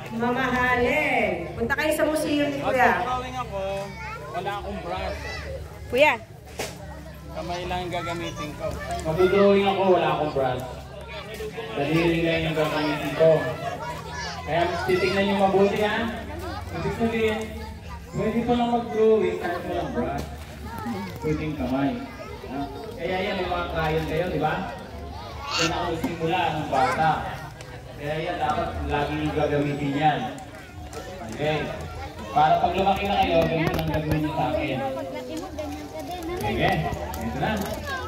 Mamahalin. Punta kayo sa museum ni Kuya. Mag-drawing ako, wala akong brush. Kuya. Kamay lang yung gagamitin ko. Mag-drawing ako, wala akong brush. Daliri lang yung gagamitin ko. Kaya titignan nyo mabuti ha. Ibig sabihin, pwede pa lang mag-drawing kahit walang brush. Pwedeng kamay. Kaya yan, may mga crayon kayo, di ba? Yan ako simula ng bata. Kaya yan, dapat lagi yung gagamitin yan. Okay. Para pag lumaki na kayo, ganito lang gagawin nyo sa akin. Okay, ito na.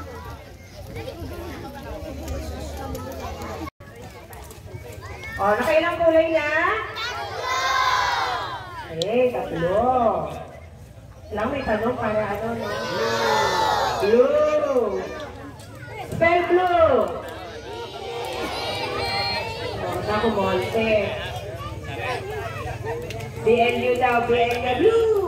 O, nakailang kulay na? Tatlo. Lang may tanong para ano, no? Blue. Spell blue. Ako monte. BNU daw, BNU blue.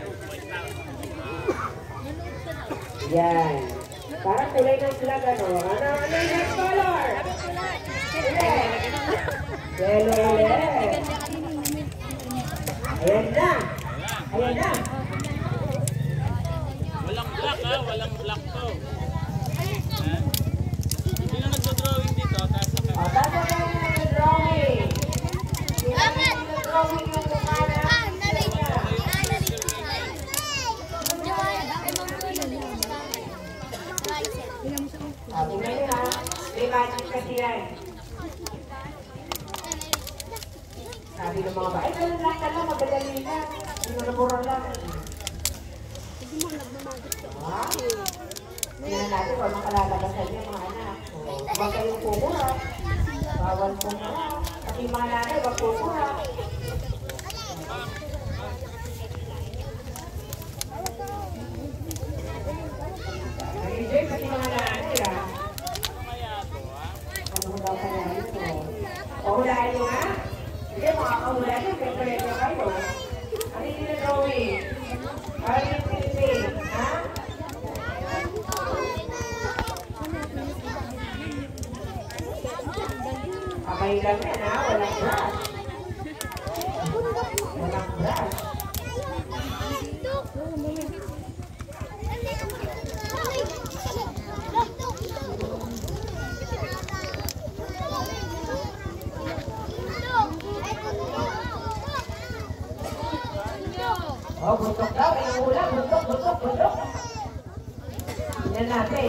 Yan. Parang kulay ng flag, ano? Ano yung next color? Yellow ulit. Ayan na. Ayan na. Walang black ha, walang black to. Hindi na nagdo-drawing dito, taas na O, tapos na yung drawing. Drawing yung mukha na. Tingnan nyo ha. May magic kasi yan. Sabi ng mga ba, ay, ganun lang ka lang, magadali na. Sinunabura lang. Tingnan natin kung makalalabasan niya mga anak. Huwag kayong pumura. Bawal pumura. Pati mga nanay, huwag pumura. Nag-enjoy pati mga nanay, ha? Ano daw ka na ito? Pahulaan nyo, ha? Hindi, makakahulaan nyo. Pwede kayo. Ano yung dinadrawing? Ano yung pinipin? Ha? Kamay lang yan, ha? Walang brush. Walang brush. Oh, buntok daw. Ang ulang. Buntok, buntok, buntok. Tingnan natin.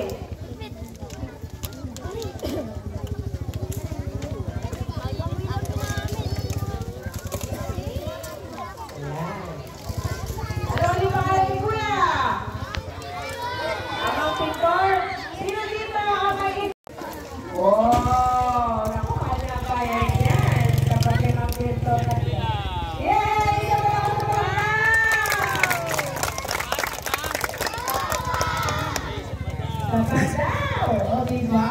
Ano yung pangalan ni Kuya? Amang pintor? Sino dito nakakait? Oh, naku, ano ang bayan yan? Kapag may mga pintor na siya. Yay! Isa pa ako sa Kapag daw! O, diba?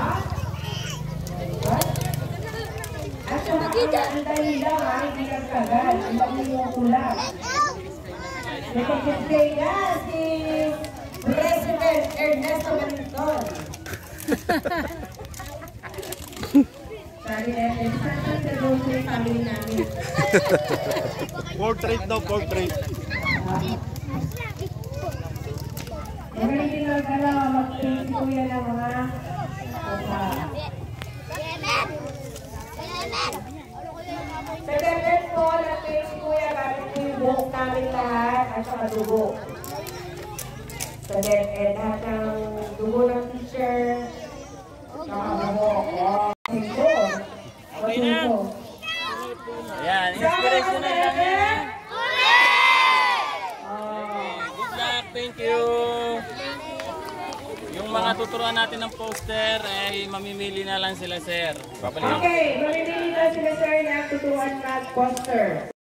At saka ang dali lang, ha? Hindi kang kagal. Ang dali yung kulang. Nagkakasay na si President Ernesto Benton. Sabi na, saan sa grocery family namin? portrait daw, portrait. Everything lang ka lang, mag-paint ko yan ang mga sa Bebet po, na-paint ko yan gamit ko yung buhok namin lahat at saka dugo. Sa DepEd, lahat ng dugo ng teacher, saka buhok. Ito. Okay na. Ayan, inspiration na lang yan. Good luck, thank you. Yung mga tuturuan natin ng poster, ay mamimili na lang sila, sir. Okay, mamimili na sila sir na tuturuan mag-poster.